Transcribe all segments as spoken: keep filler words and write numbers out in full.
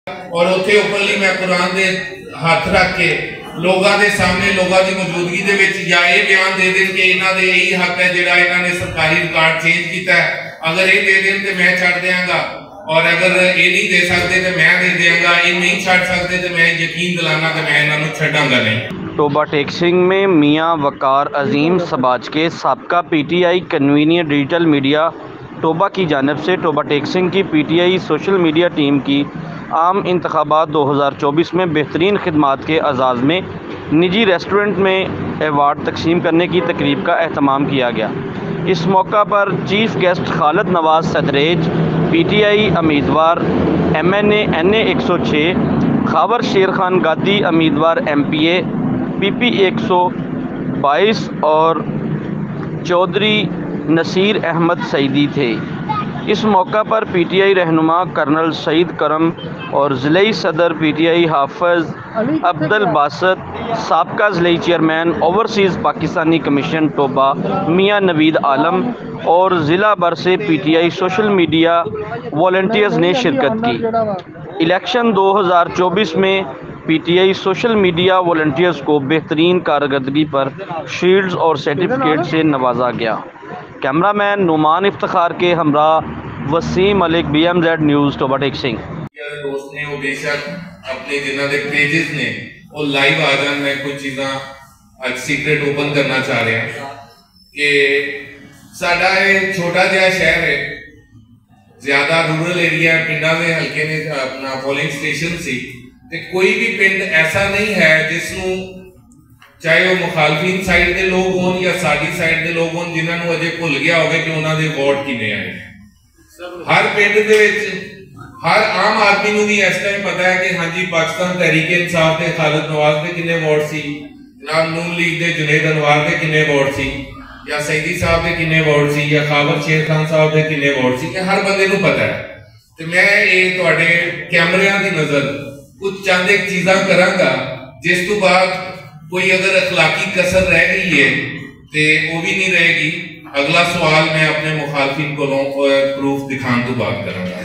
और उत्थे ओपनली मैं कुरान दे हाथ रख के लोगों के सामने लोगों की मौजूदगी दे विच या ये बयान दे दें कि इन्हां दे यही हक है जिहड़ा इन्हां ने सरकारी रिकॉर्ड चेंज किया है, अगर ये दे दें तो मैं छड्ड देंगा, और अगर ये नहीं दे सकते तो मैं दे देंगा, ये नहीं छड्ड सकते तो मैं यकीन दिलाना कि मैं इन्हां नूं छड्डांगा नहीं। टोबा टेक्सिंग में मियाँ वकार अजीम सबाज के साबका P T I convener digital media Toba की जानिब से टोबा टेक्सिंग की P T I social media team की आम इंतखाबात दो हज़ार चौबीस में बेहतरीन खिदमात के एजाज़ में निजी रेस्टोरेंट में एवार्ड तकसीम करने की तकरीब का एहतमाम किया गया। इस मौका पर चीफ गेस्ट खालिद नवाज सदरेज, पी टी आई उम्मीदवार M N A N A एक सौ छः, खावर शेर खान गादी उम्मीदवार M P A P P एक सौ बाईस और चौधरी नसीर अहमद सईदी थे। इस मौका पर पी टी आई रहनुमा कर्नल सईद करम और ज़िले सदर पी टी आई हाफिज़ अब्दुल बासत, साबका ज़िले chairman overseas Pakistani commission Toba Mian Naveed Alam और ज़िला भर से P T I social media volunteers ने शिरकत की। इलेक्शन दो हज़ार चौबीस में P T I social media volunteers को बेहतरीन कारकर्दगी पर शील्ड्स और सर्टिफिकेट से नवाजा गया। कैमरामैन नुमान इफ्तिखार के हमरा Waseem Malik, B M Z news, Toba Tek Singh. दोस्त ने वो बेशक अपने जिन्हों के पेजेस ने वो लाइव आ जान, मैं कुछ चीज़ा आज सीक्रेट ओपन करना चाह रहा हूँ कि साडा ये छोटा जहा शहर है, ज्यादा रूरल एरिया पिंडा में हल्के ने अपना पोलिंग स्टेशन सी, कोई भी पिंड ऐसा नहीं है जिसनों चाहे वो मुखालफीन साइड के लोग हों या साडी साइड के लोग हों जिन्होंने अजे भुल गया होवे कि उन्होंने वोट किने आए। हर पिंड दे विच हर आम आदमी नूं भी इस टाइम पता है कि हाँ जी पाकिस्तान तहरीक इंसाफ के खालिद नवाज के किन्ने वोट सी, जनाब नून लीग के जुनेद अनवार के किन्ने वोट सी, या सईदी साहब के किन्ने वोट सी, या खावर शेर खान साहब के किन्ने वोट सी, हर बंदे नूं पता है। तो मैं ये तुहाडे कैमरियां दी नजर कुछ चंद एक चीज़ां करांगा, जिस तो बाद कोई अगर अखलाकी कसर रह गई है तो वो भी नहीं रहेगी। अगला सवाल मैं अपने मुखालफिन को प्रूफ दिखाने तो बात करूंगा।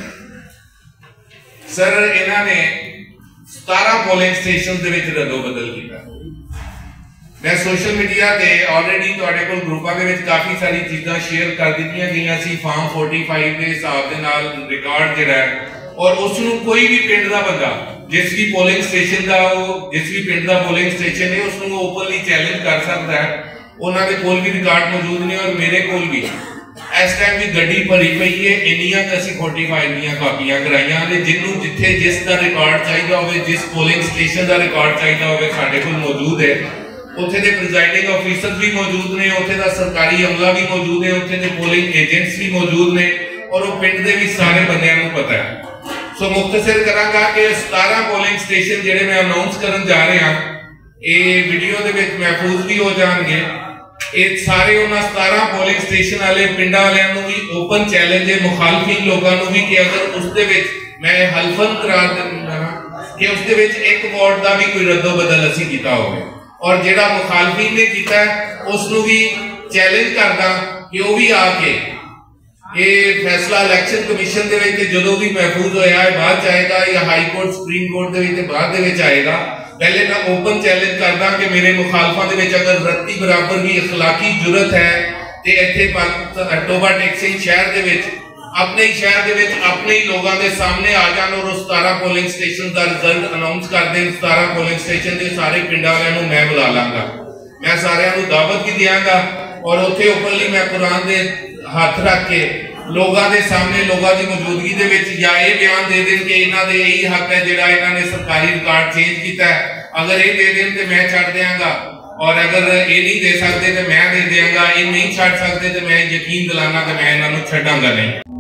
सर इन्होंने सतारह पोलिंग स्टेशन के विच रद्दो बदल किया। मैं सोशल मीडिया ते ऑलरेडी तुहाडे कोल ग्रुपां दे विच काफी सारी चीज़ां शेयर कर दित्तियां गईयां सी फार्म पैंतालीस के हिसाब दे नाल रिकॉर्ड जिहड़ा है, और उसनूं कोई भी पिंड दा बंदा जिस भी पोलिंग स्टेशन का जिस भी पिंड का पोलिंग स्टेशन है उसको ओपनली चैलेंज कर सकता है। उन्होंने कोल भी रिकॉर्ड मौजूद नहीं और मेरे कोल भी इस टाइम भी गड्डी भरी पई है, इन्नियां असीं पैंतालीस दीयां कापियां कराइयां ने, जिन्हों जिथे जिस का रिकॉर्ड चाहिए होवे, जिस पोलिंग स्टेशन का रिकॉर्ड चाहिए होवे साडे कोल मौजूद है। उत्थे दे प्रिजाइडिंग ऑफिसर भी मौजूद ने, उत्थे दा सरकारी अमला भी मौजूद है, उत्थे दे पोलिंग एजेंट्स भी मौजूद ने, और वो पिंड दे भी सारे बंदियां नूं पता है। सो मुख्तसर करांगा कि सतारह पोलिंग स्टेशन जिहड़े मैं अनाउंस करन जा रहा ये वीडियो दे विच महफूज भी हो जाएंगे। ये सारे उन्हां सतारह पोलिंग स्टेशन वाले पिंडां वालियां नूं भी ओपन चैलेंज है, मुखालफिन लोगों नूं भी कि अगर उस दे विच मैं हल्फन करार दिंदा कि उस दे विच एक वोट दा भी कोई रद्दो बदल असीं कीता होवे, और जिहड़ा मुखालफिन ने कीता उस नूं भी चैलेंज करदा कि वो भी आके ये फैसला इलेक्शन कमीशन दे विच जदों भी महफूज होया है बाद जाएगा या हाई कोर्ट सुप्रीम कोर्ट दे विच बाद दे विच आएगा। पहले मैं ओपन चैलेंज करदा कि मेरे मुखालफां दे विच अगर रत्ती बराबर भी अखलाकी जुरत है ते इत्थे टोबा टेक्सिंग शहर दे विच अपने ही शहर दे विच अपने ही लोगों के सामने आ जान और सतारह पोलिंग स्टेशन का रिजल्ट अनाउंस कर दें। सतारह पोलिंग स्टेशन के सारे पिंडां वालियां नूं मैं बुला लांगा, मैं सारियां नूं दावत भी दियांगा, और उत्थे ओपनली मैं कुरान दे हाथ रख के लोगों के सामने लोगों की मौजूदगी दे विच या ये बयान दे दें कि इन्हां दे यही हक है जिहड़ा इन्हां ने सरकारी रिकॉर्ड चेंज किया है, अगर ये दे दें तो मैं छड्ड देंगा, और अगर ये नहीं दे सकते तो मैं दे देंगा, ये नहीं छड्ड सकते तो मैं यकीन दिलाना कि मैं इन्हां नूं छड्डांगा नहीं।